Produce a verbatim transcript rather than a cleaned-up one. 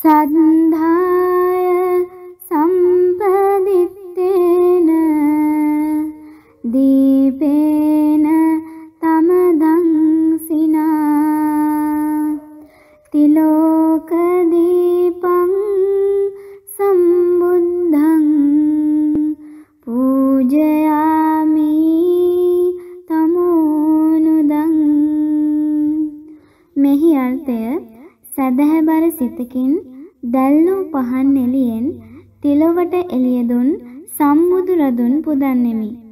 සද්ධාය සම්පදිත්තේන දීපේන තමදංසිනා තිලෝක දීපං සම්බුද්ධං පූජයාමි තමෝනුදං. මෙහි අර්ථය සදහැබර සිතකින් දැල්වූ පහන් එළියෙන් තිලොවට එළිය දුන් සම්බුදු රදුන් පුදන්නෙමි.